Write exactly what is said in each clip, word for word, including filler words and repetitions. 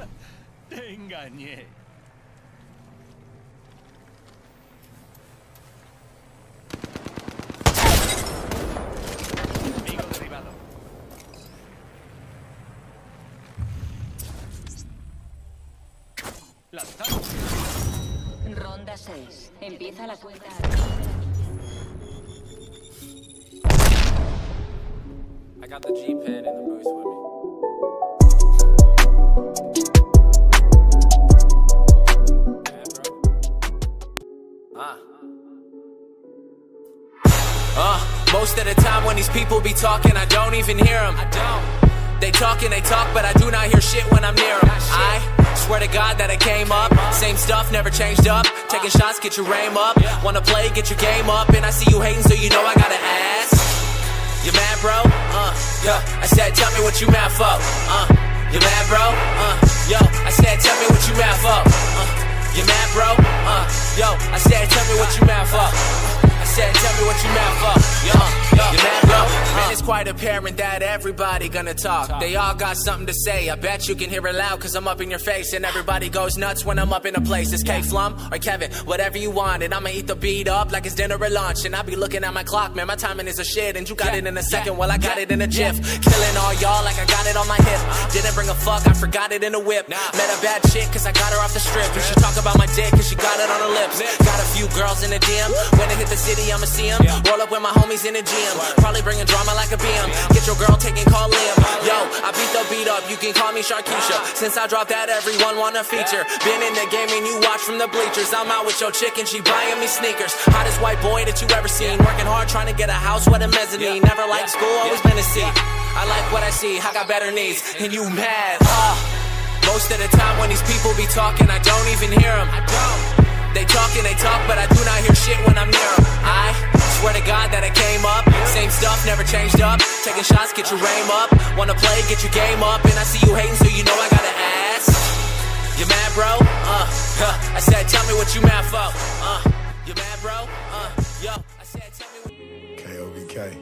Te engañé. Amigo derribado. Lanzamos. Ronda seis. Empieza la cuenta. I got the G-Pen in the booth with me. Uh. Uh, most of the time when these people be talking, I don't even hear them. I don't. They talk and they talk, but I do not hear shit when I'm near them. I swear to God that I came up. Same stuff, never changed up. Taking shots, get your aim up. Wanna play, get your game up. And I see you hating, so you know I gotta ask. You mad, bro? Uh, yo, I said, tell me what you mad for. Uh, you mad, bro? Uh, yo, I said, tell me what you mad for. Uh, you mad, bro? Uh, yo, I said, tell me what you mad for. I said, tell me what you mad for. Yo, yo, you mad, bro? Man, it's quite apparent that everybody gonna talk. They all got something to say. I bet you can hear it loud, cause I'm up in your face. And everybody goes nuts when I'm up in a place. It's K-Flum or Kevin, whatever you want. And I'ma eat the beat up like it's dinner or lunch. And I be looking at my clock, man, my timing is a shit. And you got it in a second, well I got it in a jiff. Killing all y'all like I got it on my hip. Didn't bring a fuck, I forgot it in a whip. Met a bad chick cause I got her off the strip. You should talk about my dick cause she got it on her lips. Got a few girls in the D M. When I hit the city I'ma see them. Roll up with my homies in the gym. Probably bringing drama like a B M. Get your girl taking call Liam. Yo, I beat the beat up, you can call me Sharkeisha. Since I dropped that everyone wanna feature. Been in the game and you watch from the bleachers. I'm out with your chick and she buying me sneakers. Hottest white boy that you ever seen. Working hard trying to get a house with a mezzanine. Never liked school, always been a C. I like what I see, I got better needs. And you mad, uh. Most of the time when these people be talking, I don't even hear them. I don't. They talk and they talk, but I do not hear shit when I'm near them. I swear to God that I came up. Same stuff, never changed up. Taking shots, get your aim up. Wanna play, get your game up. And I see you hating, so you know I gotta ask. You mad, bro? Uh, huh. I said, tell me what you mad for. Uh, you mad, bro? Uh, yo, I said, tell me what. K O B K.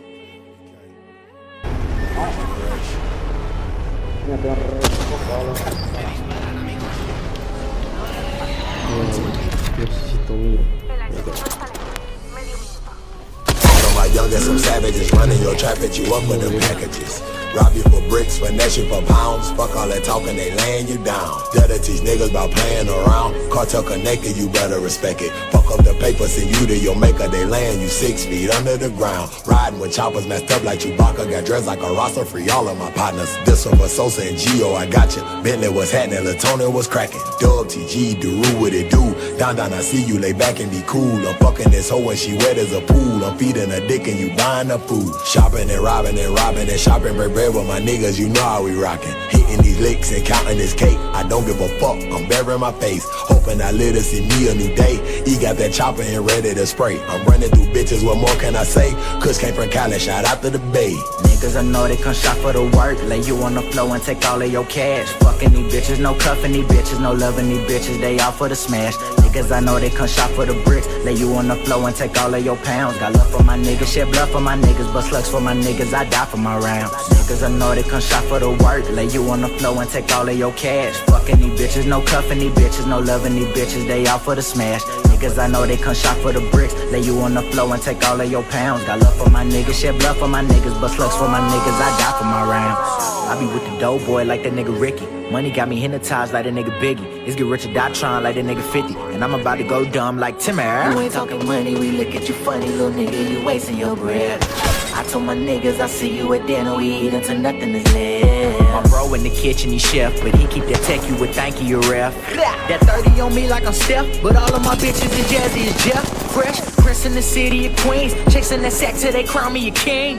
My youngest, some savages running your trap at you up with them packages. Rob you for bricks, finesse you for pounds. Fuck all that talking, they laying you down. Gotta teach niggas about playing around. Cartel connected, you better respect it. Fuck up the paper, send you to your maker. They laying you six feet under the ground. Riding with choppers messed up like Chewbacca. Got dressed like a roster, free all of my partners. This one for Sosa and Gio, I got you. Bentley was happening, Latona was cracking. Dub, T G, Daru, what it do? Down, down, I see you, lay back and be cool. I'm fucking this hoe and she wet as a pool. I'm feeding her dick and you buying her food. Shopping and robbing and robbing and shopping, break bread with my niggas, you know how we rockin'. Hitting these licks and counting this cake. I don't give a fuck, I'm burying my face. Hoping I live to see me a new day. He got that chopper and ready to spray. I'm running through bitches, what more can I say? Kush came from Cali, shout out to the Bay. Niggas I know they come shop for the work. Lay you on the floor and take all of your cash. Fucking these bitches, no cuffing these bitches, no loving these bitches, they all for the smash. Niggas I know they come shop for the bricks. Lay you on the floor and take all of your pounds. Got love for my niggas, shed blood for my niggas, but slugs for my niggas, I die for my rounds. Niggas I know they come shop for the work. Lay you on the floor and take all of your cash. Fucking these bitches, no cuffing these bitches, no loving these bitches, they all for the smash. Niggas I know they come shop for the bricks. Lay you on the floor and take all of your pounds. Got love for my niggas, shed blood for my niggas, but slugs for my niggas, I die for my rounds. I be with the dope boy like that nigga Ricky. Money got me hypnotized like that nigga Biggie. It's get rich or die trying like that nigga fifty. And I'm about to go dumb like Timmer. You ain't talking money, we look at you funny, little nigga, you wasting your breath. I told my niggas I see you at dinner, we eat until nothing is left. My bro in the kitchen, he chef, but he keep that tech, you would thank you, ref. That thirty on me like I'm Steph, but all of my bitches is Jazzy is Jeff. Fresh, Prince in the city of Queens, chasing that sack till they crown me a king.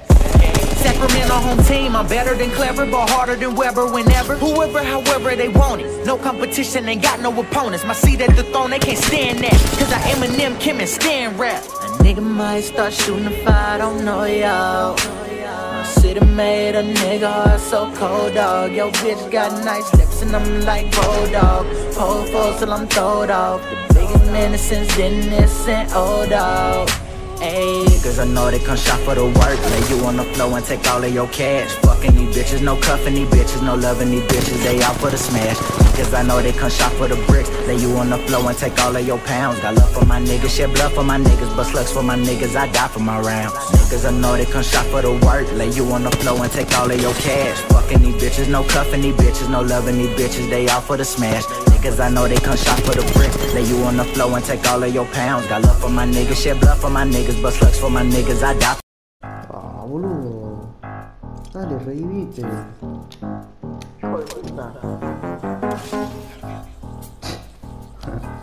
Sacramento home team, I'm better than clever, but harder than Weber whenever. Whoever, however they want it. No competition, ain't got no opponents. My seat at the throne, they can't stand that. Cause I Eminem, Kim, and Stan rap. A nigga might start shooting a fire, I don't know y'all. My city made a nigga heart so cold, dog. Yo, bitch got nice lips and I'm like bulldog. Pole foes till I'm throwed off. The biggest menace since Dennis and old dog. Ayy, niggas I know they come shop for the work. Lay you on the floor and take all of your cash. Fucking these bitches, no cuffing these bitches, no loving these bitches, they out for the smash. Niggas I know they come shop for the bricks. Lay you on the floor and take all of your pounds. Got love for my niggas, shed blood for my niggas, but slugs for my niggas, I die for my rounds. Niggas I know they come shop for the work. Lay you on the floor and take all of your cash. Fucking these bitches, no cuffing these bitches, no loving these bitches, they out for the smash. Niggas I know they come shop for the brick. Lay you on the floor and take all of your pounds. Got love for my niggas, shed blood for my niggas, but slugs for my niggas, I die. Ah, boludo. Dale, revivite. Hijo de puta.